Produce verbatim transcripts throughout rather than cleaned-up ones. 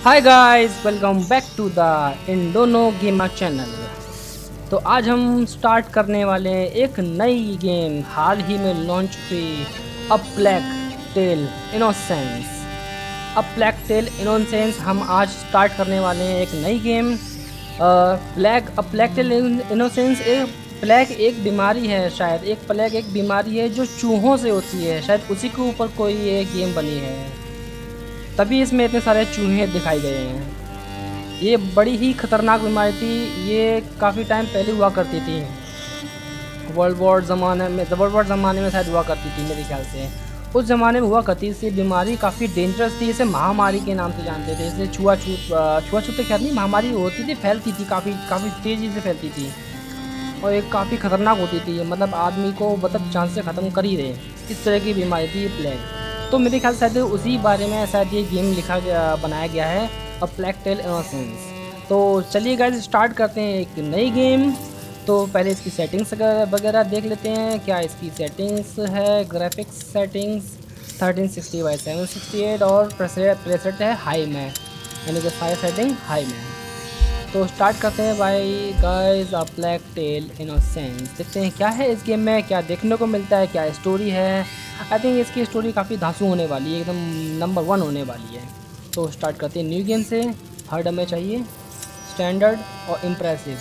Hi guys, welcome back to the Indono gamer channel. तो आज हम स्टार्ट करने वाले हैं एक नई गेम, हाल ही में लॉन्च हुई, A Plague Tale Innocence. A Plague Tale Innocence हम आज स्टार्ट करने वाले हैं एक नई game. Plague A Plague Tale Innocence एक प्लेग एक बीमारी है, शायद एक प्लेग एक बीमारी है जो चूहों से होती है, शायद उसी के ऊपर कोई ये गेम बनी है, तभी इसमें इतने सारे चूहे दिखाए गए हैं। ये बड़ी ही खतरनाक बीमारी थी, ये काफ़ी टाइम पहले हुआ करती थी, वर्ल्ड वॉर ज़माने में वर्ल्ड वॉर ज़माने में शायद हुआ करती थी मेरे ख्याल से। उस ज़माने में हुआ करती थी बीमारी, काफ़ी डेंजरस थी, इसे महामारी के नाम से जानते थे। इसे छुआछूत छुआछूत तो खैर नहीं, महामारी होती थी, फैलती थी, काफ़ी काफ़ी तेज़ी से फैलती थी और एक काफ़ी खतरनाक होती थी, मतलब आदमी को मतलब चांस से ख़त्म कर ही दे, इस तरह की बीमारी थी ये प्लेग। तो मेरे ख्याल से शायद उसी बारे में शायद ये गेम लिखा गया बनाया गया है, अ प्लेग टेल इनोसेंस। तो चलिए गाइस स्टार्ट करते हैं एक नई गेम। तो पहले इसकी सेटिंग्स वगैरह देख लेते हैं, क्या इसकी सेटिंग्स है। Graphics settings thirteen sixty by seven sixty eight और प्रेसेट है हाई में, यानी कि सारी सेटिंग हाई में। तो स्टार्ट करते हैं भाई guys A Plague Tale Innocence. देखते हैं क्या है इस गेम में, क्या देखने को मिलता है, क्या स्टोरी है। आई थिंक इसकी स्टोरी काफ़ी धांसू होने वाली है, एकदम नंबर वन होने वाली है। तो स्टार्ट करते हैं न्यू गेम से। हर्ड हमें चाहिए, स्टैंडर्ड और इम्प्रेसिव।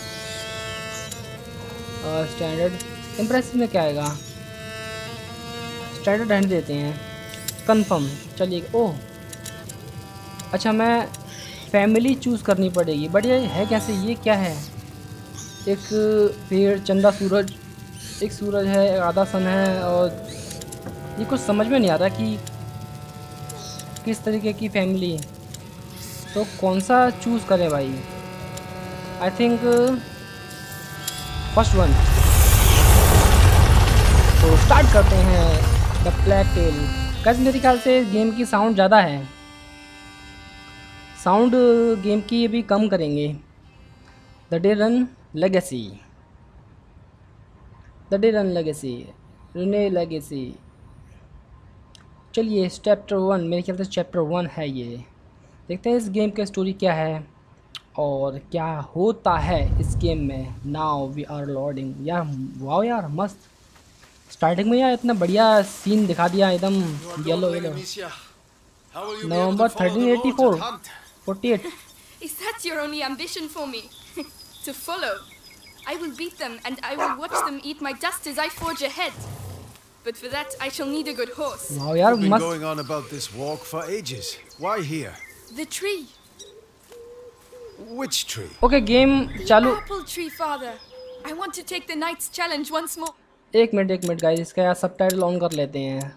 स्टैंडर्ड इम्प्रेसिव में क्या आएगा, स्टैंडर्ड रहने देते हैं। कंफर्म, चलिए। ओह अच्छा, मैं फैमिली चूज़ करनी पड़ेगी, बढ़िया है। कैसे, ये क्या है, एक पेड़, चंदा, सूरज, एक सूरज है, एक आधा सन है, और ये कुछ समझ में नहीं आ रहा कि किस तरीके की फैमिली। तो कौन सा चूज़ करें भाई, आई थिंक फर्स्ट वन। तो स्टार्ट करते हैं द प्लेग टेल। कैसे मेरे ख्याल से गेम की साउंड ज़्यादा है, साउंड गेम की अभी कम करेंगे। The de Rune legacy, the de Rune legacy, Rune legacy. चलिए चैप्टर वन, मेरे ख्याल से चैप्टर वन है ये। देखते हैं इस गेम का स्टोरी क्या है और क्या होता है इस गेम में। Now we are loading. यार वाह यार, मस्त स्टार्टिंग में यार इतना बढ़िया सीन दिखा दिया, एकदम yellow yellow. November thirteen eighty four forty eight. Is that your only ambition for me? To follow? I will beat them and I will watch them eat my dust as I forge ahead. But for that, I shall need a good horse. वाह यार You've been मस्त। going on about this walk for ages. Why here? The tree. Which tree? Okay game The चालू। apple tree, father. I want to take the knight's challenge once more. एक मिनट एक मिनट guys, इसका यार subtitle on कर लेते हैं।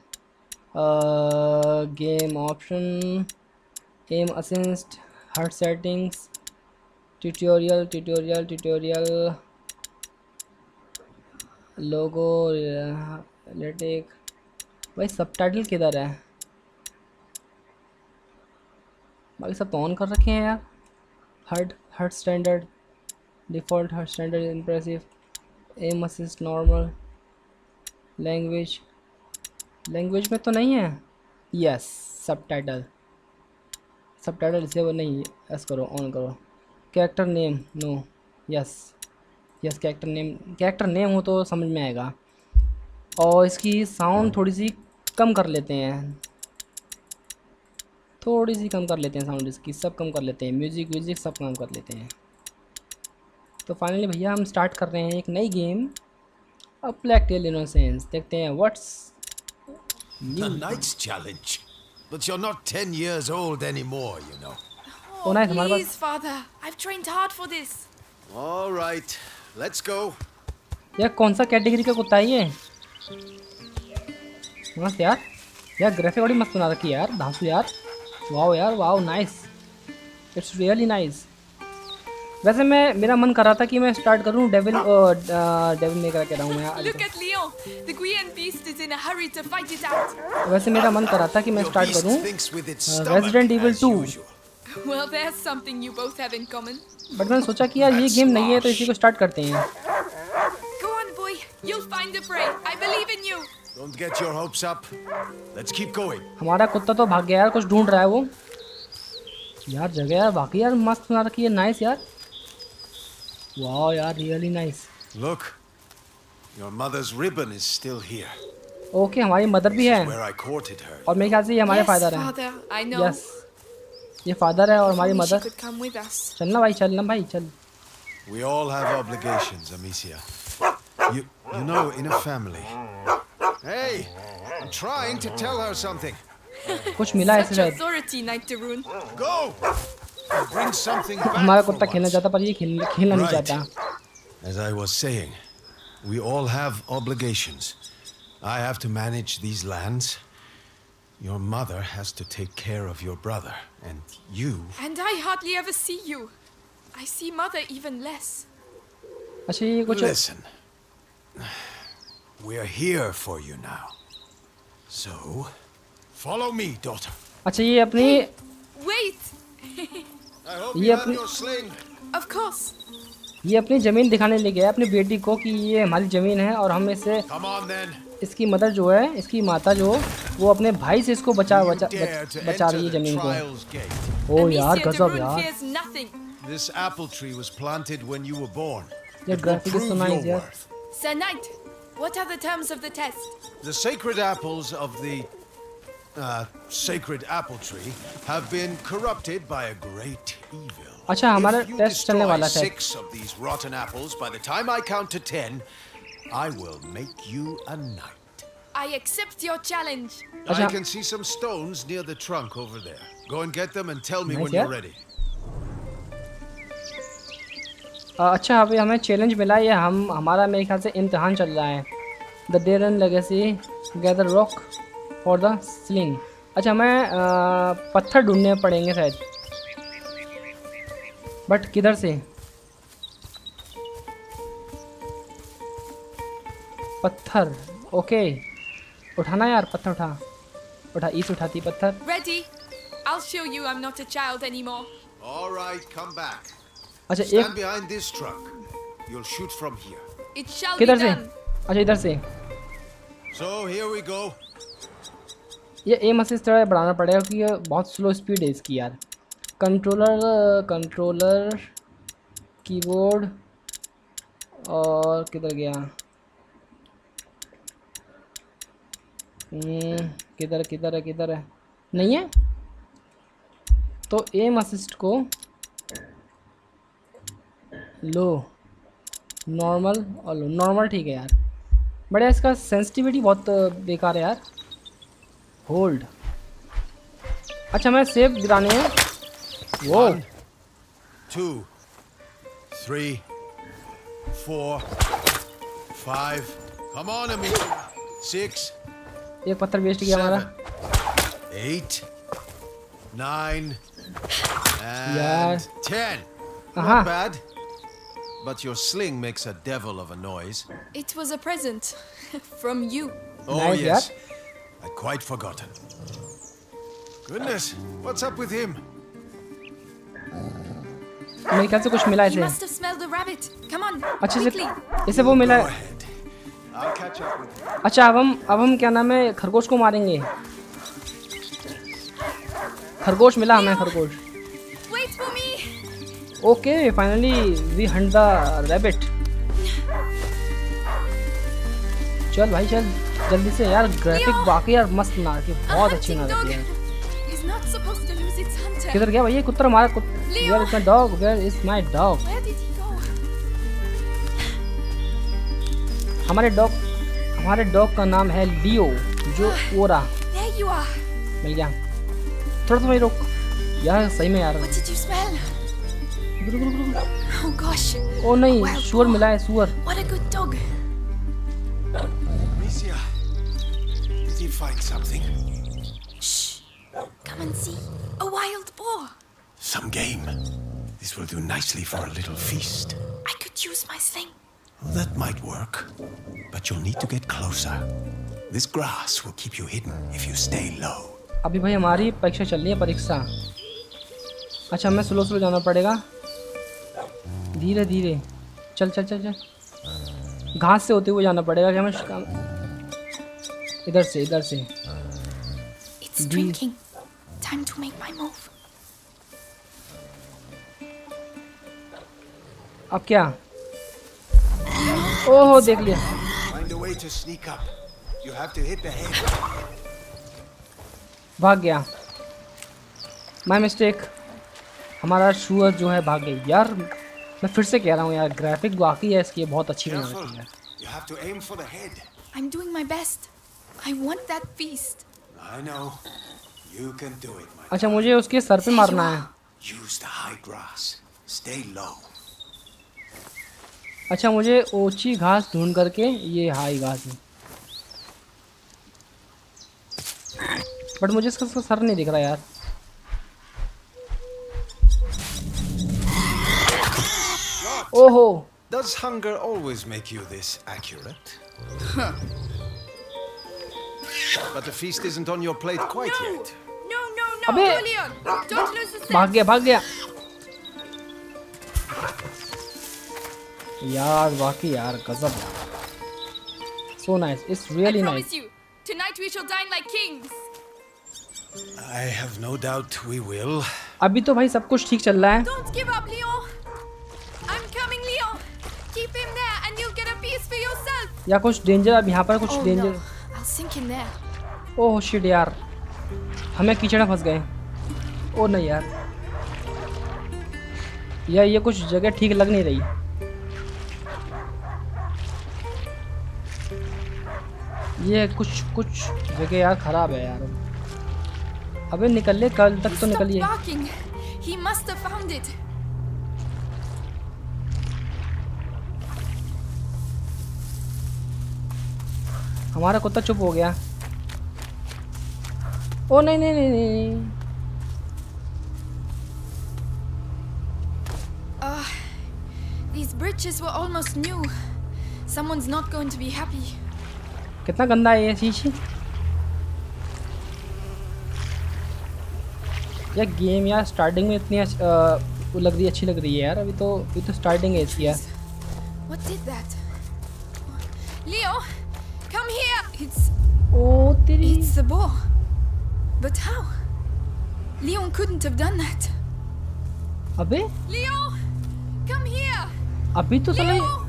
Game option, aim assist, hurt settings, tutorial tutorial tutorial, logo, लेटेक। भाई सबटाइटल किधर है, बाकी सब तो ऑन कर रखे हैं यार। Hurt hurt standard, default hurt standard, impressive, aim assist, normal, language, language में तो नहीं है। यस सबटाइटल, सबटाइटल इसे वो नहीं, यस करो, ऑन करो। Character name no, yes yes character name, character name हो तो समझ में आएगा। और इसकी साउंड थोड़ी सी कम कर लेते हैं, थोड़ी सी कम कर लेते हैं साउंड इसकी, सब कम कर लेते हैं, म्यूज़िक व्यूज़िक सब कम कर लेते हैं। तो फाइनली भैया हम स्टार्ट कर रहे हैं एक नई game, A Plague Tale Innocence. देखते हैं what's The Knight's Challenge. But you're not ten years old anymore, you know. Oh, nice, हमारे please, father. I've trained hard for this. All right, let's go. यार कौन सा category का कुत्ता है ये, मस्त यार। यार ग्राफिक बड़ी मस्त बना रखी है यार, धांसू यार, वाओ यार, wow nice, it's really nice. वैसे मैं, मेरा मन कर रहा था कि मैं स्टार्ट करूं डेविल डेविल मेकर कह रहा हूँ मैं। Look at Leon. The Gwian beast is in a hurry to fight it out. वैसे मेरा मन कर रहा था कि मैं Your स्टार्ट beast करूं thinks with its stomach, Resident Evil as two, usual. Well, there's something you both have in common. But मैंने सोचा कि यार ये गेम नहीं है तो इसी को स्टार्ट करते हैं। Go on, boy. You'll find the prey. I believe in you. Don't get your hopes up. Let's keep going. हमारा कुत्ता तो भाग गया यार, कुछ ढूंढ रहा है वो। यार जगह यार बाकी यार मस्त बना रखी है, नाइस यार, वाह यार really nice. Look, your mother's ribbon is still here. Okay हमारी मदर भी है Where I courted her. और मेरे ख्याल से ये हमारे Yes, फादर हैं। father, I know. यस ये फादर है और हमारी Only she mother. could come with us. चलना भाई चलना भाई चल। We all have obligations, Amicia. You, you know, in a family. Hey, I'm trying to tell her something. कुछ मिला ऐसे Such शायद। authority, Knight Darun. Go. Bring something back. हमारा for कुत्ता खेलना once. चाहता पर ये खेल खेलना नहीं Right. चाहता। As I was saying, we all have obligations. I have to manage these lands. Your mother has to take care of your brother, and you. And I hardly ever see you. I see mother even less. अच्छा ये कुछ Listen. We are here for you now. So, follow me, daughter. अच्छा ये अपनी Wait! I hope ये you have अपनी- your sling. Of course. ये अपनी ज़मीन दिखाने ले गया अपनी बेटी को कि ये हमारी ज़मीन है और हम इसे Come on then. इसकी मदर जो है इसकी माता जो वो अपने भाई से इसको बचा You बचा dare बच, to बचा enter रही है the ज़मीन को। trials gate. ओ यार Amicia गजब Darun यार fears nothing. This apple tree was planted when you were born. ये It will ग्राफिक prove तो your नाइस यार। worth. Sir Knight, what are the terms of the test? The sacred apples of the uh, sacred apple tree have been corrupted by a great evil. अच्छा हमारा If you test चलने destroy वाला है। six of these rotten apples by the time I count to ten, I will make you a knight. I accept your challenge. I अच्छा। can see some stones near the trunk over there. Go and get them and tell me Nice, when yeah. you're ready. अच्छा अभी हमें challenge मिला है, ये हम हमारा मेरे ख्याल से इम्तिहान चल रहा है। The de Rune legacy gather rock for the sling. अच्छा हमें आ, पत्थर ढूंढने पड़ेंगे शायद, बट किधर से? पत्थर ओके उठाना यार, पत्थर उठा उठा ईस उठाती पत्थर। Ready? I'll show you I'm not a child anymore. All right, come back. अच्छा Stand एक behind this truck. You'll shoot from here. It shall be किधर से? done. अच्छा इधर से। So here we go. ये एम असिस्ट थोड़ा बढ़ाना पड़ेगा क्योंकि ये बहुत स्लो स्पीड है इसकी यार। कंट्रोलर कंट्रोलर कीबोर्ड और किधर गया? हम्म, किधर किधर है किधर है? नहीं है तो एम असिस्ट को लो, नॉर्मल और लो। नॉर्मल ठीक है यार, बढ़िया। इसका सेंसिटिविटी बहुत बेकार है यार। होल्ड। अच्छा मैं सेव गिरानी है वो। One, two, three, four, five. Come on, Amicia. Six, एक पत्थर वेस्ट गया हमारा seven, eight, nine, यार। and ten. Uh-huh. Not bad. But your sling makes a devil of a noise. It was a present from you. Oh Nice, yes, I'd quite forgotten. Goodness, what's up with him? मेरे ख्याल से कुछ मिला You इसे। must have smelled the rabbit. Come on, अच्छे से quickly. इसे वो मिला Go है। ahead. I'll catch up with you. अच्छा अब हम अब हम क्या नाम है खरगोश को मारेंगे। खरगोश मिला हमें खरगोश। Wait for me. Okay finally we hunt the rabbit. चल भाई चल जल्दी से यार। ग्राफिक वाकई यार मस्त बना रखी है, A बहुत अच्छी hunting बना dog रखी है। is not supposed to lose its hunter. किधर गया भाई ये कुत्ता? हमारा कुत्ता। Leo! Where is my dog? Where is my dog? Where did he go? हमारे डॉग हमारे डॉग का नाम है लियो जो ओरा। There you are. मिल गया। थोड़ा सा वहीं रुक यार, सही में यार। What did you smell? रुक, रुक, रुक, रुक। Oh gosh. ओ नहीं Wild सुअर boar. मिला है सुअर। What a good dog. Amicia, did you find something? Shh. Come and see. A wild boar. Some game. This will do nicely for a little feast. I could use my sling. Well, that might work, but you'll need to get closer. This grass will keep you hidden if you stay low. अभी भाई हमारी परीक्षा चल रही है, परीक्षा। अच्छा हमें स्लो स्लो जाना पड़ेगा, धीरे धीरे। चल चल चल चल घास से होते हुए जाना पड़ेगा। कि हमें इधर से इधर से It's drinking. Time to make my move. अब क्या? ओहो देख लिया। Find a way to sneak up. You have to hit the head. भाग गया। My mistake. हमारा शूअर जो है भाग गई यार। मैं फिर से कह रहा हूँ यार, ग्राफिक वाकई है इसकी बहुत अच्छी बना रखी है। You have to aim for the head. I'm doing my best. I want that feast. I know. You can do it, my अच्छा मुझे उसके सर पे मारना है। Use the high grass. Stay low. अच्छा मुझे ऊंची घास ढूंढ करके, ये हाई घास है, बट मुझे इसका सर नहीं दिख रहा यार। ओहो। Does hunger always make you this accurate? Huh. But the feast isn't on your plate quite No! yet. No, no, no, अबे! go, Leon! Don't lose the भाग sense. गया भाग गया यार, वाकई यार गजब यार। So nice, it's really I nice. promise you, tonight we shall dine like kings. I have no doubt we will. अभी तो भाई सब कुछ ठीक चल रहा है। Don't give up, Leon. I'm coming, Leon. Keep him there, and you'll get a piece for yourself. या कुछ डेंजर, अब यहाँ पर कुछ Oh danger. no, I'll sink in there. Oh shit यार, हमें कीचड़ में फंस गए। ओ नहीं यार, यार ये कुछ जगह ठीक लग नहीं रही। ये कुछ कुछ जगह यार खराब है यार। अबे निकल ले, कल तक तो Stop निकलिए। barking. He must have found it. हमारा कुत्ता चुप हो गया। ओ नहीं नहीं नहीं नहीं। Ah, these bridges were almost new. Someone's not going to be happy. कितना गंदा है ये चीज। यार गेम यार स्टार्टिंग में इतनी अच्छ- अ, वो लग रही अच्छी लग रही है यार। अभी तो अभी तो स्टार्टिंग है इसकी यार। What did that? Leo, come here. It's ओ तेरी। it's the boar. But how? Leon couldn't have done that. अबे Leo, come here. अभी तो साला Leo.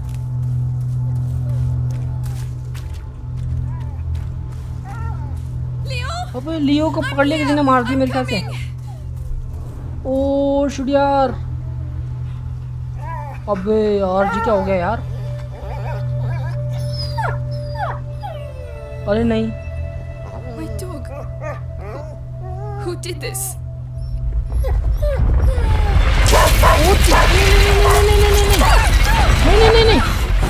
Leo. अबे लियो को पकड़ लिया, किसी ने मार दी मेरे ख्याल से। ओ शुड यार। अबे यार जी क्या हो गया यार। अरे नहीं, My dog. Who, who did this? ओ ची- नहीं नहीं नहीं नहीं नहीं नहीं नहीं नहीं।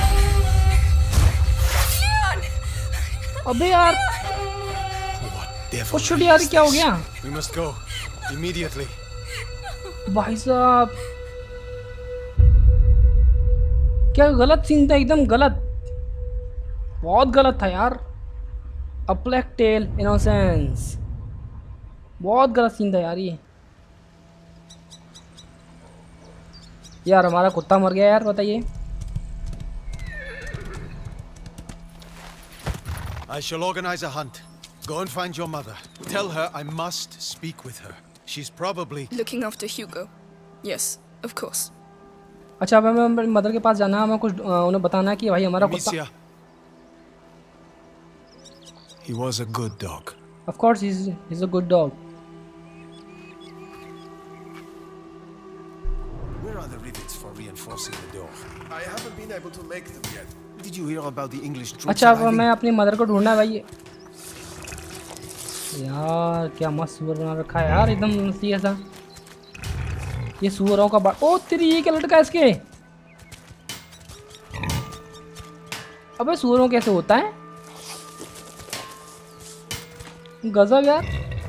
अबे यार Devil. ओ शुड यार क्या हो गया We must go immediately. भाई साहब। क्या गलत सीन था, एकदम गलत, बहुत गलत था यार। अ ब्लैक टेल इनोसेंस, बहुत गलत सीन था यार ये। यार हमारा कुत्ता मर गया यार, बताइए। I shall organize a hunt. Go and find your mother. Tell her I must speak with her. She's probably... Looking after Hugo. Yes, of course. अच्छा अब हमें हमारी मदर के पास जाना है, हमें कुछ अ, उन्हें बताना है कि भाई हमारा कुत्ता। Amicia. He was a good dog. Of course he's he's a good dog. Where are the rivets for reinforcing the door? I haven't been able to make them yet. Did you hear about the English troops अच्छा अब arriving? मैं अपनी mother को ढूंढना है भाई। यार क्या मस्त सुअर बना रखा है यार, एकदम मस्ती ऐसा। ये सुअरों का बा... ओ तेरी, ये क्या लटका है इसके। अबे सुअरों कैसे होता है, गजब यार।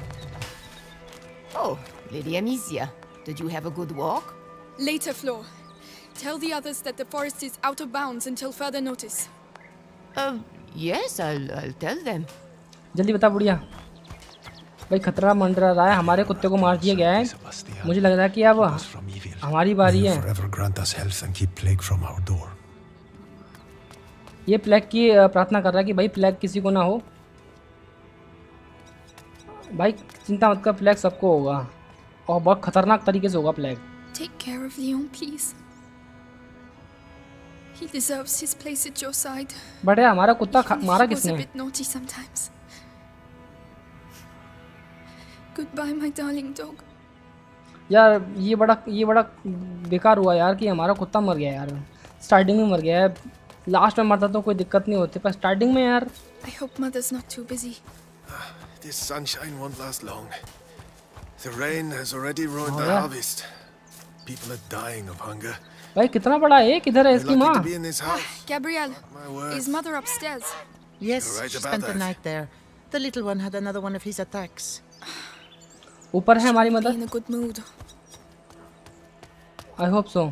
Oh, Lady Amicia, did you have a good walk? Later, Flo. Tell the others that the forest is out of bounds until further notice. Uh, yes, I'll, I'll tell them. जल्दी बता बुढ़िया। भाई खतरा मंडरा रहा है, हमारे कुत्ते को मार दिया गया है। मुझे लग रहा है कि अब हमारी बारी है। Forever grant us health and keep plague from our door. ये प्लेग की अ, प्रार्थना कर रहा है कि भाई प्लेग किसी को ना हो। भाई चिंता मत कर, प्लेग सबको होगा और बहुत खतरनाक तरीके से होगा plague. Take care of Leon, please. He deserves his place at your side. But यार हमारा कुत्ता खा- Even if मारा he was a किसने? bit naughty sometimes. Goodbye, my darling dog. यार ये बड़ा ये बड़ा बेकार हुआ यार कि हमारा कुत्ता मर गया यार। स्टार्टिंग में मर गया है, लास्ट में मरता तो कोई दिक्कत नहीं होती, पर स्टार्टिंग में यार। I hope mother's not too busy. This sunshine won't last long. The rain has already ruined the yeah. harvest. People are dying of hunger. भाई कितना बड़ा है, किधर है We're इसकी lucky माँ? to be in this house. Gabrielle, My word. is mother upstairs? Yes, You're right she about spent the that. night there. The little one had another one of his attacks. ऊपर है हमारी Be mother. in a good mood. I hope so.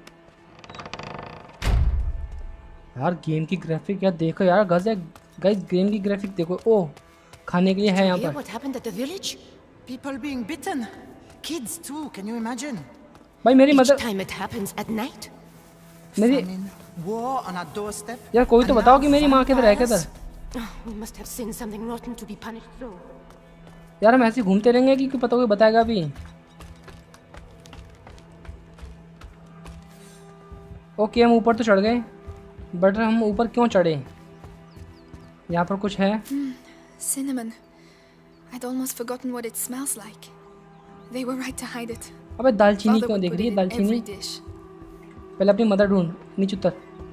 यार game की graphic यार देखो यार, गजब guys, game की ग्राफिक देखो। ओह खाने के लिए है यहाँ Hear पर। what happened at the village? People being bitten. Kids too, can you imagine? भाई मेरी Each mother, time it happens at night. मेरी Famine, war on our doorstep. यार कोई तो and बताओ now कि मेरी माँ किधर है, किधर? vampires. Oh, we must have seen something rotten to be punished so. यार हम ऐसे ही घूमते रहेंगे कि पता कोई बताएगा भी। ओके हम ऊपर तो चढ़ गए, बट हम ऊपर क्यों चढ़े? यहाँ पर कुछ है। Cinnamon. I'd almost forgotten what it smells like. They were right to hide it. अबे दालचीनी Father क्यों would देख put रही it है? in दालचीनी every dish. पहले अपनी मदर ढूंढ, नीचे उतर।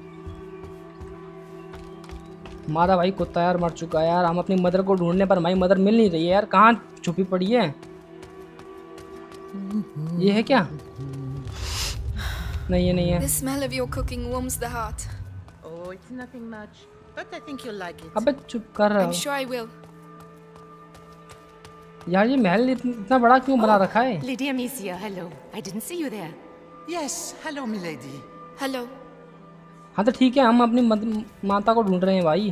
हमारा भाई कुत्ता यार मर चुका है यार। हम अपनी मदर को ढूंढने पर हमारी मदर मिल नहीं रही है यार, कहाँ छुपी पड़ी है? ये है क्या? नहीं ये नहीं है। The smell of your cooking warms the heart. Oh, it's nothing much, but I think you'll like it. अबे चुप कर रहा I'm हूँ sure I will. यार। ये महल इतना इतना बड़ा क्यों बना रखा है? Lady Amicia, hello. I didn't see you there. Yes, hello, milady. Hello. हाँ तो ठीक है, हम अपनी मद, माता को ढूंढ रहे हैं भाई।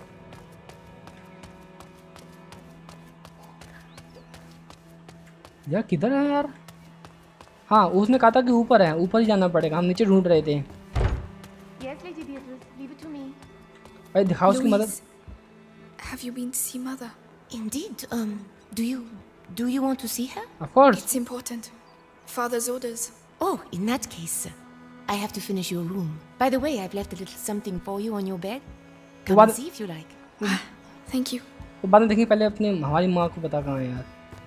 यार किधर है यार? हाँ उसने कहा था कि ऊपर है, ऊपर ही जाना पड़ेगा। हम नीचे ढूंढ रहे थे। Yes, Lady Beatrice, leave it to me. भाई दिखाओ उसकी मदद। Louise, have you been to see mother? Indeed. Um, do you do you want to see her? Of course। It's important. Father's orders. Oh, in that case, I have to finish your room. By the way, I've left a little something for you on your bed. Come What- and see if you like. Thank you. तो बाद में देखेंगे, पहले अपने हमारी माँ को पता कहाँ है यार।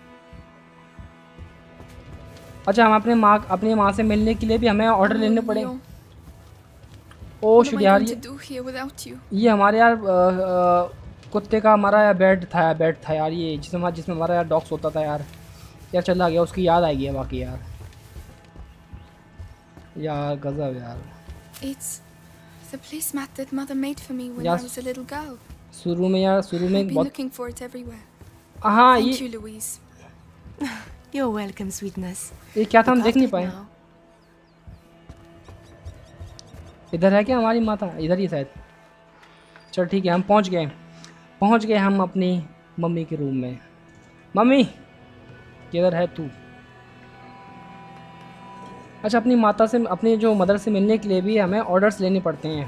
अच्छा हम अपने माँ अपनी माँ से मिलने के लिए भी हमें ऑर्डर लेने Oh, पड़े। Leo, oh what shit am I यार, going ये to do here without you? ये हमारे यार अ, अ, कुत्ते का हमारा यार बेड था बेड था यार, ये जिसमें जिसमें हमारा यार डॉग सोता था यार। यार चला गया, उसकी याद आएगी बाकी यार। यार गजब यार। It's the placemat that mother made for me when Yes. I was a little girl. शुरू में यार शुरू I've में been बहुत looking for it everywhere. हाँ Thank ये you, Louise. You're welcome, sweetness. ये क्या था, हम Look देख नहीं after it पाए। now. इधर है क्या हमारी माता? इधर ही शायद। चल ठीक है, हम पहुंच गए पहुंच गए हम अपनी मम्मी के रूम में। मम्मी किधर है तू? अच्छा अपनी माता से, अपनी जो मदर से मिलने के लिए भी हमें ऑर्डर्स लेने पड़ते हैं।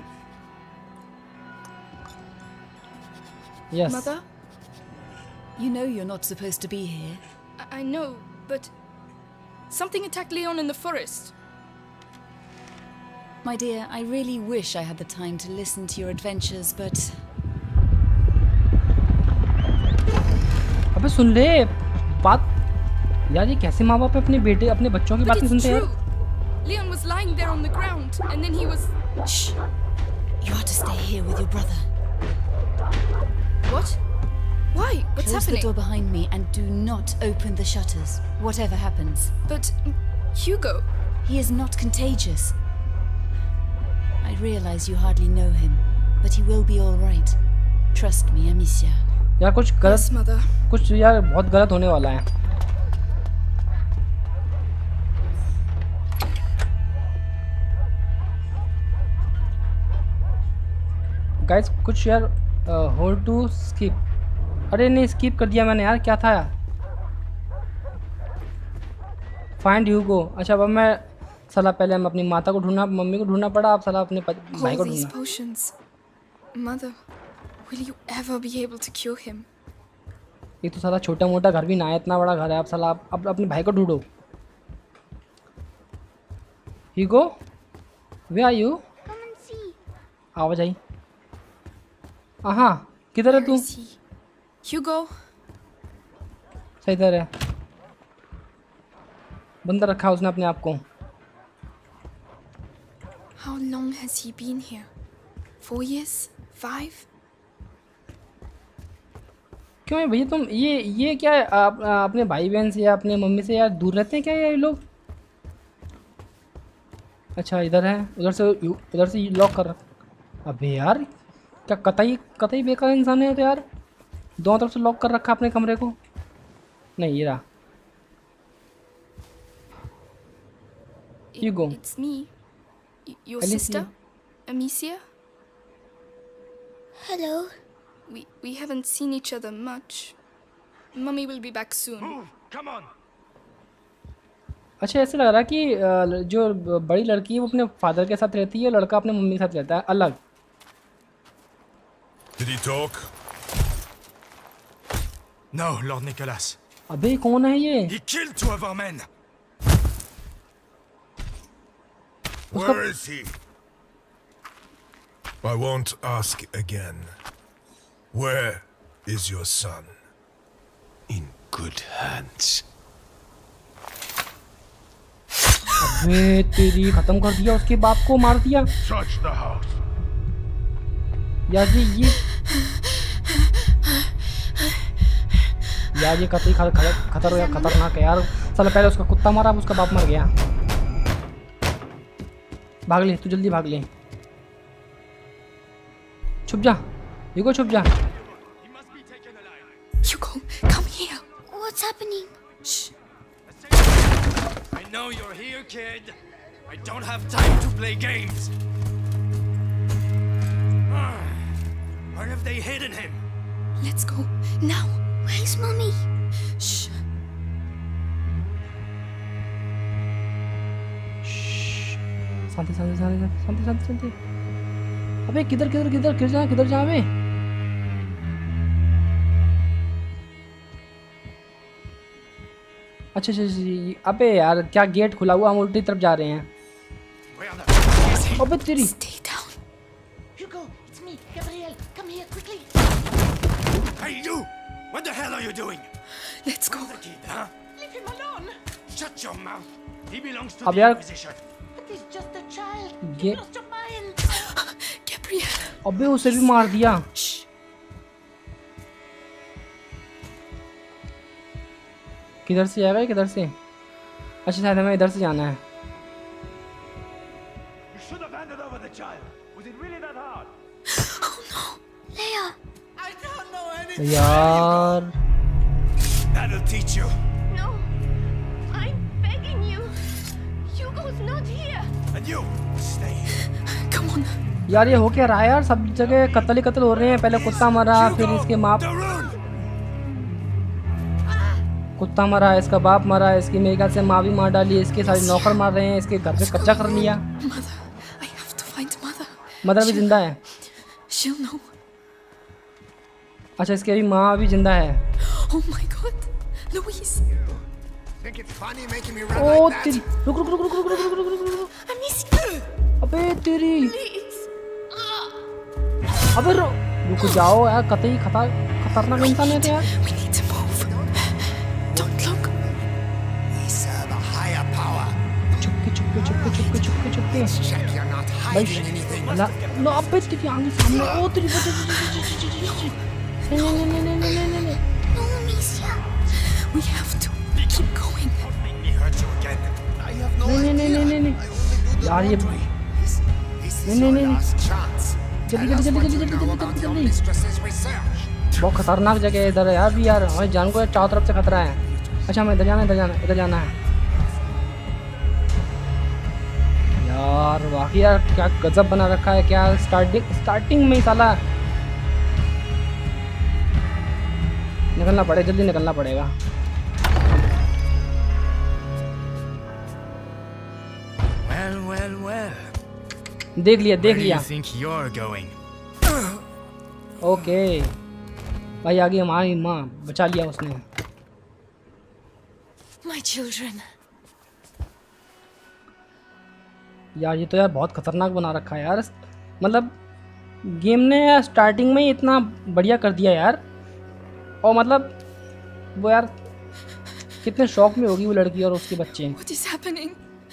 Yes Mother? You know you're not supposed to be here. I, I know, but something attacked Leon in the forest. My dear, I really wish I had the time to listen to your adventures, but अबे सुन ले बात यार। ये कैसे माँ बाप अपने बेटे अपने बच्चों की But बात नहीं it's सुनते true. यार? Leon was lying there on the ground, and then he was. shh! You are to stay here with your brother. What? Why? What's Close happening? the door behind me and do not open the shutters, whatever happens. But mm, Hugo. He is not contagious. I realize you hardly know him, but he will be all right. Trust me, Amicia. यार कुछ Yes, गलत mother. कुछ यार बहुत गलत होने वाला है। गाइस कुछ यार होल्ड टू स्किप। अरे नहीं स्किप कर दिया मैंने यार, क्या था यार? Find Hugo. अच्छा अब मैं साला पहले हम अपनी माता को ढूंढना, मम्मी को ढूंढना पड़ा, अब साला अपने पत- भाई All को these ढूंढना। potions. Mother, will you ever be able to cure him? एक तो साला छोटा मोटा घर भी ना है, इतना बड़ा घर है। अब साला आप अब अपने भाई को ढूंढो। ह्यूगो, where are you? Come and see. आवाज आई। हाँ किधर है तू? Where is he? Hugo. सही इधर है। बंदा रखा उसने अपने आप को। How long has he been here? Four years? Five? क्यों है भैया तुम ये ये क्या है? आप अपने भाई बहन से या अपने मम्मी से यार दूर रहते हैं क्या ये लोग? अच्छा इधर है, उधर से उधर से लॉक कर रखा। अबे यार क्या कतई कतई बेकार इंसान है तो यार, दोनों तरफ से लॉक कर रखा अपने कमरे को। नहीं ये रहा। It, Hugo. It's me. Y- your Alicia. sister? Amicia? Hello. We we haven't seen each other much. Mummy will be back soon. Move! Come on! अच्छा ऐसे लग रहा है कि अ, जो बड़ी लड़की है वो अपने फादर के साथ रहती है, लड़का अपने मम्मी के साथ रहता है अलग। Did he talk? No, Lord Nicholas. अबे कौन है ये? He killed two of our men. उसका Where is he? I won't ask again. Where is your son? In good hands. अबे तेरी खत्म कर दिया, उसके बाप को मार दिया। Search the house. यार ये ये यार ये कतई खतर खतर या खतरनाक है यार। साला पहले उसका कुत्ता मारा, अब उसका बाप मर गया। भाग ले तू, जल्दी भाग ले। छुप जा यूगो, छुप जा। Hugo, come here. What's happening? Shh. I know you're here, kid. I don't have time to play games. Where have they hidden him? Let's go now. Where's Mummy? Shh. शांति शांति शांति शांति शांति शांति। अबे किधर किधर किधर किधर जा किधर जा बे? अच्छा अच्छा अच्छा, अबे यार क्या गेट खुला हुआ, हम उल्टी तरफ जा रहे हैं। Where the f is he? अबे तेरी Stay down. Hugo, it's me, Gabriel. Come here quickly. Hey, you! What the hell are you doing? Let's go. The kid, huh? Leave him alone. Shut your mouth. He belongs to अब the यार- Inquisition. But he's just a child. Ge- You lost your mind. Gabriel. अबे उसे भी मार दिया। Shh. किधर से आएगा, किधर से? अच्छा शायद हमें इधर से जाना है। You should have handed over the child. Was it really that hard? Leia. I don't know anything. यार That'll teach you. No. I'm begging you. Hugo's not here. And you, stay here. Come on. यार ये हो क्या रहा है यार? सब जगह कत्ल ही कत्ल हो रहे हैं। पहले कुत्ता मरा, फिर Hugo, इसके माँ Darun! कुत्ता मरा, इसका बाप मरा, इसकी मेरे ख्याल से माँ भी मार डाली, इसके सारे नौकर मार रहे हैं, इसके घर पे कब्जा कर लिया। Mother. I have to find Mother. Mother भी जिंदा है। She'll know. अच्छा इसकी अभी माँ भी जिंदा है। Oh my God. Louise. Think it's funny making me run O like तेरी that? रुक रुक रुक रुक रुक रुक रुक रुक रुक रुक। I miss you. अबे तेरी Please. अबे रो रुक जाओ यार, कतई खतर खतरनाक इंसान है तो यार। We need to move. Don't look. We serve a higher power. Chupke Chupke Chupke Chupke Chupke Chupke. Check you're not hiding anything. ला लो अबे तेरी आंखें सामने। ओ तेरी नहीं नहीं नहीं नहीं नहीं नहीं नहीं। No, Amicia. We have to keep going. Don't make me hurt you again. I have no नहीं नहीं नहीं नहीं नहीं I only do the यार ये laundry. This, this is नहीं, your नहीं, नहीं। last chance. जल्दी, Tell us जल्दी, what जल्दी, you जल्दी, know जल्दी, about your जल्दी। mistress's research. बहुत खतरनाक जगह है इधर यार भी यार, हमारी जान को चारों तरफ से खतरा है। अच्छा हमें इधर जाना है, इधर जाना है, इधर जाना है। यार वाकई यार क्या गजब बना रखा है, क्या स्टार्टिंग स्टार्टिंग में ही साला निकलना पड़े, जल्दी निकलना पड़ेगा। Well, well, well. देख लिया देख Where do लिया। you think you're going? Okay भाई आगे हमारी माँ बचा लिया उसने। My children. यार ये तो यार बहुत खतरनाक बना रखा है यार। मतलब गेम ने स्टार्टिंग में ही इतना बढ़िया कर दिया यार। और मतलब वो यार कितने शौक में होगी वो लड़की और उसके बच्चे। What is happening?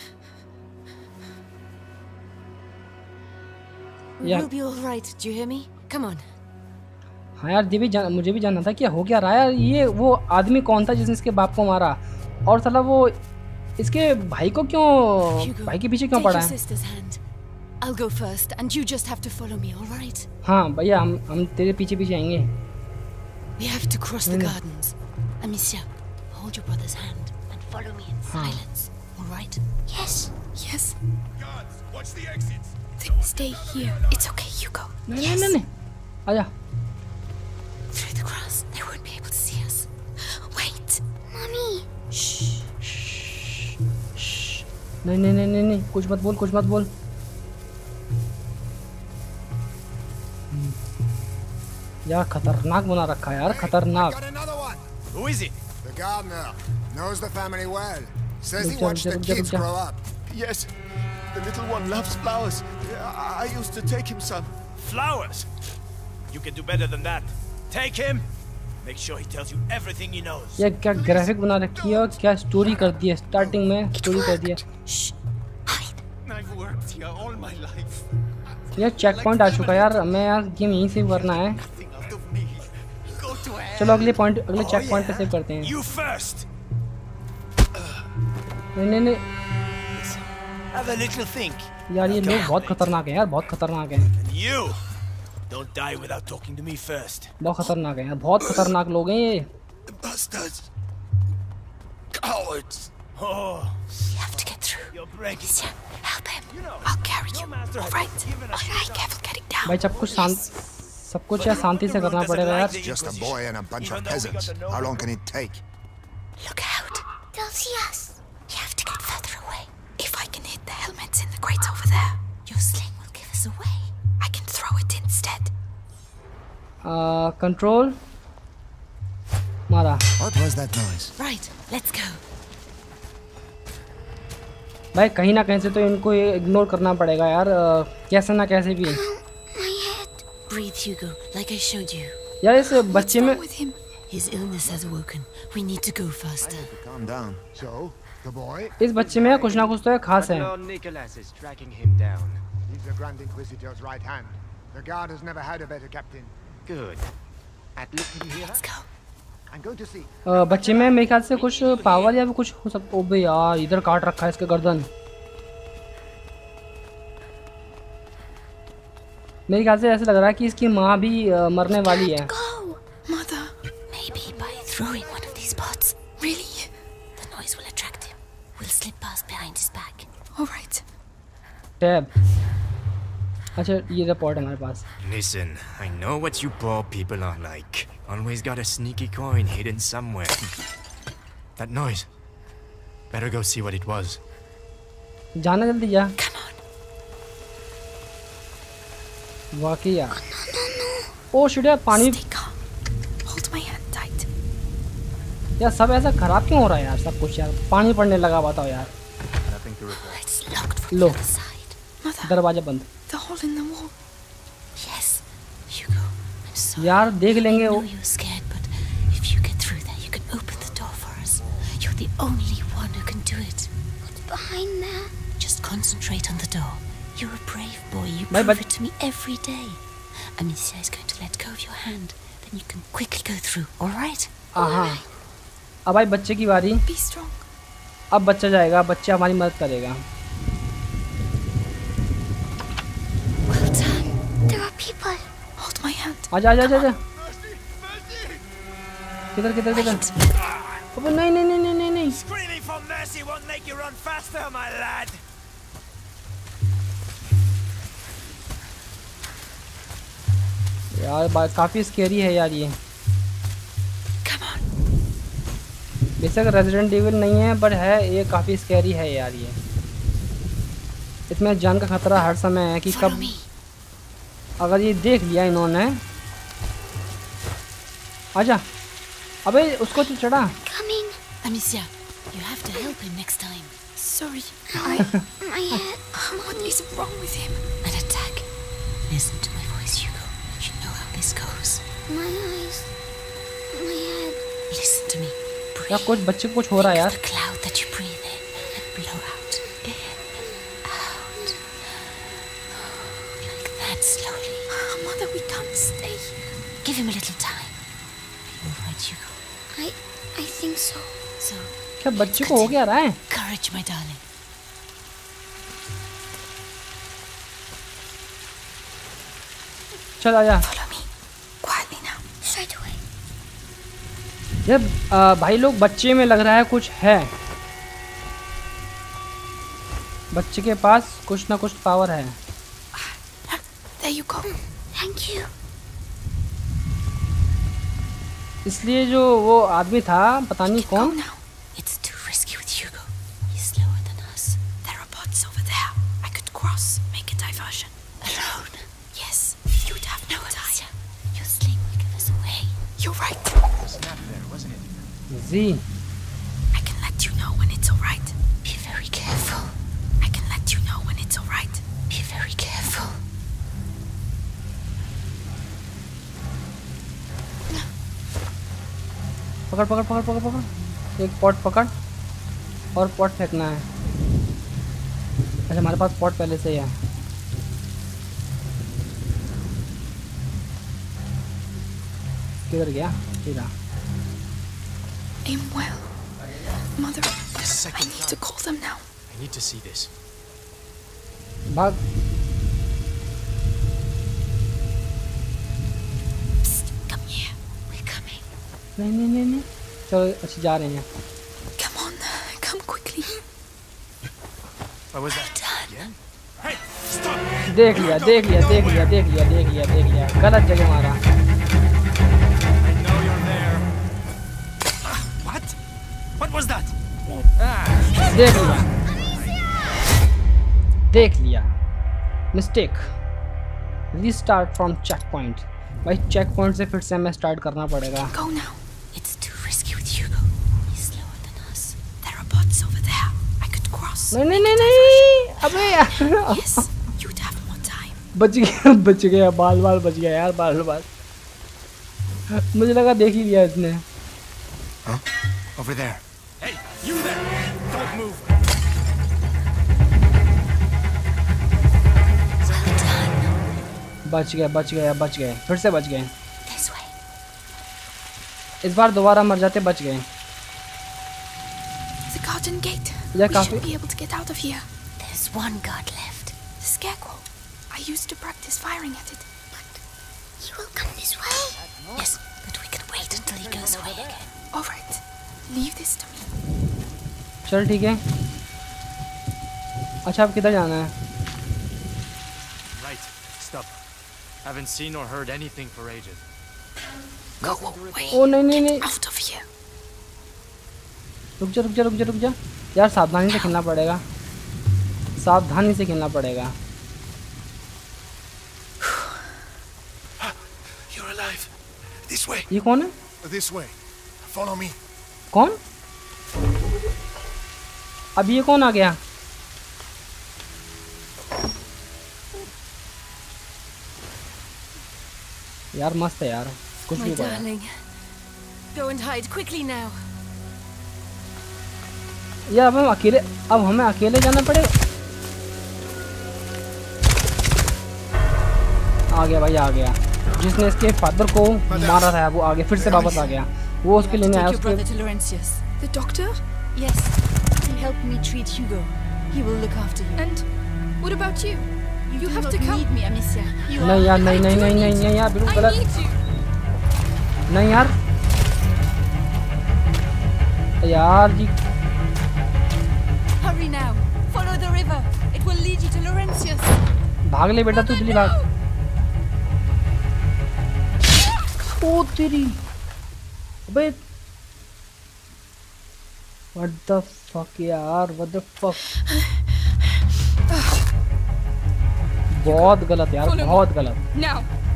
Yeah. We'll be all right. Do you hear me? Come on. हाँ यार, ये भी जान, मुझे भी जानना था कि हो क्या रहा है यार। ये वो आदमी कौन था जिसने इसके बाप को मारा, और साला वो इसके भाई को क्यों Hugo, भाई के पीछे क्यों take पड़ा your है? sister's hand. I'll go first, and you just have to follow me. All right? हाँ भैया, हम हम तेरे पीछे पीछे आएंगे। We have to cross the gardens. Amicia, hold your brother's hand and follow me in silence. All right? Yes. Yes. Guards, watch the exits. Th- stay here. It's okay, Hugo. नहीं नहीं नहीं नहीं, आजा। Through the grass. They won't be able to see us. Wait. Mommy. नहीं नहीं नहीं नहीं नहीं, कुछ मत बोल, कुछ मत बोल। यार खतरनाक बना रखा है यार, खतरनाक। Got another one. Who is it? The gardener knows the family well. Says he Rup ja, watched rup the ja, rup ja, kids rup ja. grow up. Yes, the little one loves flowers. I, I used to take him some. Flowers? You can do better than that. Take him. Make sure he tells you everything he knows. ये क्या graphic बना रखी है और क्या story कर दी है। Starting में स्टोरी कर दी है। I've worked here all my life. ये चेक पॉइंट आ चुका है यार, हमें यार गेम यहीं से करना है। Nothing out of me. Go to hell. चलो अगले पॉइंट, अगले चेक पॉइंट पे सेव करते हैं। You first. नहीं नहीं नहीं Have a little think. यार, ये लोग बहुत खतरनाक है यार, बहुत खतरनाक है। And you, don't die without talking to me first. बहुत खतरनाक है यार, बहुत खतरनाक लोग हैं ये। Bastards. Cowards. Oh, You have to get through. you're breaking. Amicia, help him. You know, I'll carry your you. master All has right? given us All right, careful getting down. भाई सब कुछ शांत, सब कुछ यार शांति से करना पड़ेगा यार। Just a boy and a bunch of Even though we got peasants. to know How him. long can it take? Look out. They'll see us. You have to get further away. If I can hit the helmets in the crates over there, your sling will give us away. I can throw it instead. Control मारा। What was that noise? Right, let's go. भाई कहीं ना कहीं से तो इनको ये ignore करना पड़ेगा यार, अ, कैसे ना कैसे भी। My head. Breathe, Hugo, like I showed you. यार इस बच्चे में With him. His illness has awoken. We need to go faster. Calm down. So, the boy? इस बच्चे में कुछ ना कुछ तो है खास है। Lord Nicholas is tracking him down. He's the Grand Inquisitor's right hand. The guard has never had a better captain. Good. At least you hear Let's that? go. I'm going to see. अ, बच्चे में मेरे ख्याल से कुछ power या भी कुछ हो सकता। ओबे यार, इधर काट रखा है इसके गर्दन। मेरे ख्याल से ऐसा लग रहा है कि इसकी माँ भी अ, मरने वाली है। Go. Mother. Maybe by throwing one of these pots. Really? The noise will attract him. We'll slip past behind his back. All right. Tab. अच्छा ये रिपोर्ट है हमारे पास। Listen, I know what you poor people are like. Always got a sneaky coin hidden somewhere. That noise. Better go see what it was. जाना जल्दी जा। Come on. वाकई यार। Oh shit यार, पानी Stay calm. Hold my hand tight. यार, सब ऐसा खराब क्यों हो रहा है यार, सब कुछ यार। पानी पड़ने लगा, बताओ यार। It's locked from Look. the other side. Mother. दरवाजा बंद। The hole in the wall. Yes. Hugo, I'm sorry. यार देख लेंगे I वो। know you're scared, but if you get through there, you can open the door for us. You're the only one who can do it. What's behind there? Just concentrate on the door. You're a brave boy. You Bye, prove but- it to me every day. Amicia is going to let go of your hand. Then you can quickly go through. All right? हाँ, अब भाई बच्चे की बारी। Be strong. अब बच्चा जाएगा, बच्चा हमारी मदद करेगा। Well done. There are people. Hold my hand. आजा आजा आजा आजा। किधर किधर किधर? अबे नहीं नहीं नहीं नहीं नहीं नहीं। Screaming for mercy won't make you run faster, my lad. यार बा- काफी स्केरी है यार ये। Come on. बेशक रेजिडेंट एविल नहीं है, पर है ये काफी स्केरी है यार ये। इसमें जान का खतरा हर समय है कि Follow कब me. अगर ये देख लिया इन्होंने। आजा। अबे उसको तो चढ़ा। Coming. Amicia, you have to help him next time. Sorry. I. My head. What is wrong with him? An attack. Listen to my voice, you. My eyes, my head. Listen to me. यार कुछ बच्चे को कुछ हो रहा है यार. The cloud that you breathe in and blow out. In, out. Like that slowly. Oh, Mother, we can't stay here. Give him a little time. Are you all right, Hugo? I, I think so. So. क्या बच्चे को हो क्या रहा है? Courage, my darling. चल आजा. Follow me. Quietly now. Straight away. जब भाई लोग बच्चे में लग रहा है कुछ है. बच्चे के पास कुछ ना कुछ पावर है. There you go. Thank you. इसलिए जो वो आदमी था पता नहीं कौन. It's too risky with Hugo. He's slower than us. There are bots over there. I could cross, make a diversion. Alone? Yes. You'd have no time. Your sling will give us away. You're right. Snap there, wasn't it? Z. I can let you know when it's all right. Be very careful. I can let you know when it's all right. Be very careful. पकड़ पकड़ पकड़ पकड़ पकड़. एक pot पकड़ और pot फेंकना है. अच्छा हमारे पास पॉट पहले से ही है. किधर गया? सीधा. Aim well. Mother, I need to call them now. I need to see this. भाग. Psst, come here. We're coming. नहीं नहीं नहीं नहीं. चलो अच्छी जा रही हैं. Come on, come quickly. What was that? Again? Hey, stop! देख लिया देख लिया देख लिया देख लिया देख लिया देख लिया. गलत जगह मारा. I know you're there. What? What was that? Ah. देख लिया देख लिया. Mistake. Restart from checkpoint. भाई चेक पॉइंट से फिर से हमें स्टार्ट करना पड़ेगा. Go now. It's too risky with Hugo. He's slower than us. There are bots over there. I could cross. नहीं नहीं नहीं नहीं. अबे यार. Yes, you'd have more time. बच गया बच गया. बाल बाल बच गया यार. बाल बाल. मुझे लगा देख ही लिया इसने. Huh? Over there. Hey, you there! Don't move. बच गए बच गए बच गए. फिर से बच गए. This way. इस बार दोबारा मर जाते. बच गए. The garden gate. Yeah, we copy. should be able to get out of here. There's one guard left. The scarecrow. I used to practice firing at it. But he will come this way. Yes, but we can wait until he goes away again. All right. Leave this to me. चल ठीक है. अच्छा अब किधर जाना है? Right. Stop. Haven't seen or heard anything for ages. Go away. ओ नहीं नहीं नहीं. Out of here. रुक जा रुक जा रुक जा रुक जा. यार सावधानी से खेलना पड़ेगा. सावधानी से खेलना पड़ेगा. You're alive. This way. ये कौन है? This way. Follow me. कौन? अब ये कौन आ गया? यार मस्त है यार. कुछ My भी बोला. darling, go and hide quickly now. यार अब हम अकेले अब हमें अकेले जाना पड़ेगा. आ गया भाई आ गया. जिसने इसके फादर को मारा था वो आगे फिर से वापस आ गया. वो उसके लेने आया. Take your brother to Laurentius. The doctor? Yes, to help me treat Hugo. He will look after you. And what about you? You, You do have not to come. need me, Amicia. You नहीं are. यार नहीं नहीं नहीं नहीं नहीं यार बिल्कुल I गलत. need you. नहीं यार. यार जी. Hurry now. Follow the river. It will lead you to Laurentius. भाग ले बेटा तू जल्दी भाग. ओ तेरी. अबे. What the fuck यार. What the fuck. बहुत गलत यार. बहुत गलत. Now.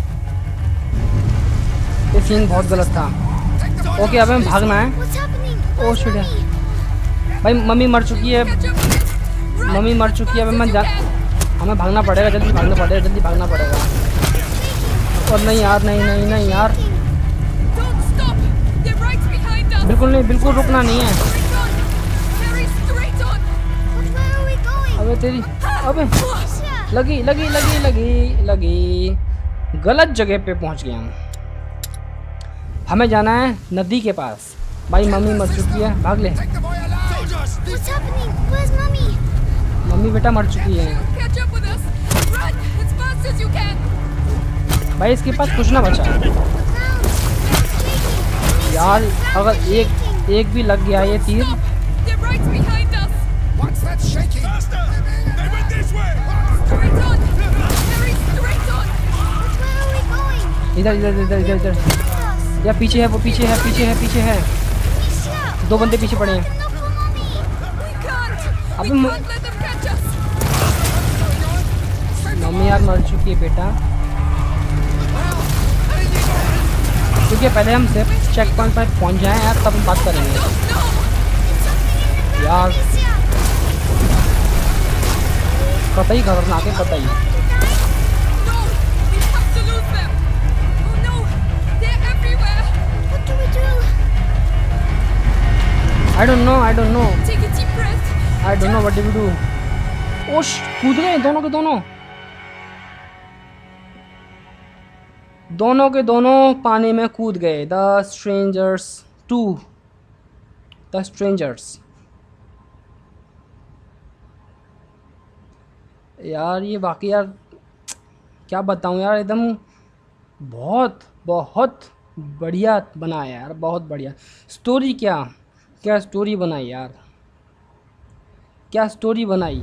ये सीन बहुत गलत था. ओके अब हमें भागना है. What's happening? Oh shit. भाई मम्मी मर चुकी है. मम्मी मर चुकी है. अब मैं जा हमें भागना पड़ेगा. जल्दी भागना पड़ेगा. जल्दी भागना पड़ेगा. और नहीं यार नहीं नहीं नहीं यार. बिल्कुल नहीं, बिल्कुल रुकना नहीं है। अबे तेरी, अबे लगी लगी लगी लगी लगी गलत जगह पे पहुंच गए हम। हमें जाना है नदी के पास। भाई मम्मी मर चुकी है, भाग ले। मम्मी बेटा मर चुकी है भाई, इसके पास कुछ ना बचा यार। अगर एक एक भी लग गया ये तीर, इधर इधर इधर इधर इधर या पीछे है, वो पीछे है, पीछे है, पीछे है। दो बंदे पीछे पड़े हैं। अभी मम्मी यार मर चुकी है बेटा, क्योंकि पहले हम सिर्फ चेक पॉइंट पर पहुंच जाएं यार, तब हम बात करेंगे यार। कतई खतरनाक है, कतई। I don't know, I don't know. Take a deep breath. I don't know what do we do. ओश, कूद गए दोनों के दोनों दोनों के दोनों पानी में कूद गए। The strangers to the strangers यार ये बाकी यार क्या बताऊं यार, एकदम बहुत बहुत बढ़िया बनाया यार, बहुत बढ़िया स्टोरी। क्या क्या स्टोरी बनाई यार, क्या स्टोरी बनाई,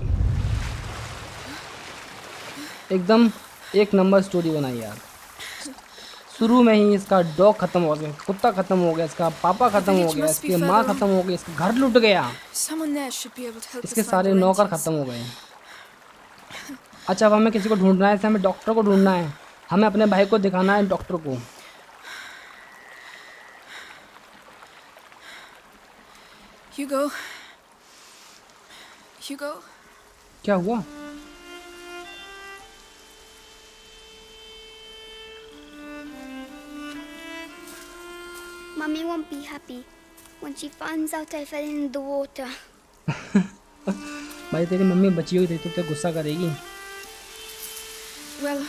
एकदम एक नंबर स्टोरी बनाई यार। शुरू में ही इसका डॉग खत्म हो गया, कुत्ता खत्म हो गया, इसका पापा खत्म हो गया, इसकी माँ खत्म हो गई, इसका घर लूट गया, इसके सारे नौकर खत्म हो गए। अच्छा अब हमें किसी को ढूंढना है, हमें डॉक्टर को ढूंढना है, हमें अपने भाई को दिखाना है डॉक्टर को। Hugo. Hugo. क्या हुआ? Mummy won't be happy when she finds out I fell in the water. भाई तेरी मम्मी बची हुई थी तो ते गुस्सा करेगी। Well,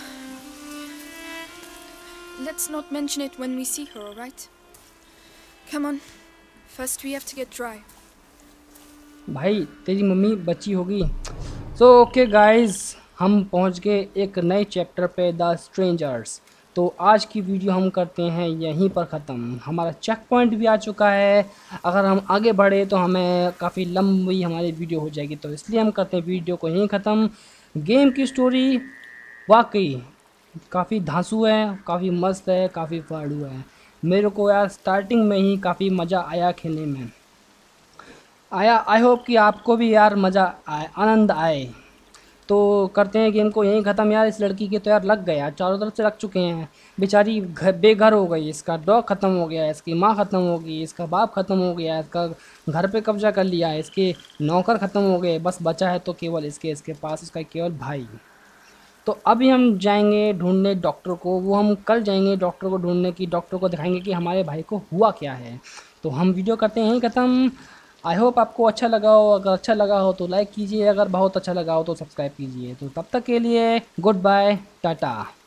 let's not mention it when we see her, all right? Come on. First we have to get dry. भाई तेरी मम्मी बची होगी। सो ओके गाइस, हम पहुंच गए एक नए चैप्टर पे, द स्ट्रेंजर्स। तो आज की वीडियो हम करते हैं यहीं पर ख़त्म। हमारा चेक पॉइंट भी आ चुका है, अगर हम आगे बढ़े तो हमें काफ़ी लंबी हमारी वीडियो हो जाएगी, तो इसलिए हम करते हैं वीडियो को यहीं ख़त्म। गेम की स्टोरी वाकई काफ़ी धांसू है, काफ़ी मस्त है, काफ़ी फाड़ू है। मेरे को यार स्टार्टिंग में ही काफ़ी मज़ा आया खेलने में आया। आई होप कि आपको भी यार मज़ा आए, आनंद आए। तो करते हैं गेम को यहीं ख़त्म यार। इस लड़की के तो यार लग गया, चारों तरफ से लग चुके हैं, बेचारी घर बेघर हो गई, इसका डॉग ख़त्म हो गया, इसकी माँ ख़त्म हो गई, इसका बाप ख़त्म हो गया, इसका घर पे कब्जा कर लिया, इसके नौकर ख़त्म हो गए, बस बचा है तो केवल इसके इसके पास इसका केवल भाई। तो अभी हम जाएंगे ढूंढने डॉक्टर को, वो हम कल जाएंगे डॉक्टर को ढूंढने की, डॉक्टर को दिखाएंगे कि हमारे भाई को हुआ क्या है। तो हम वीडियो करते हैं यहीं ख़त्म। आई होप आपको अच्छा लगा हो, अगर अच्छा लगा हो तो लाइक कीजिए, अगर बहुत अच्छा लगा हो तो सब्सक्राइब कीजिए। तो तब तक के लिए गुड बाय, टाटा।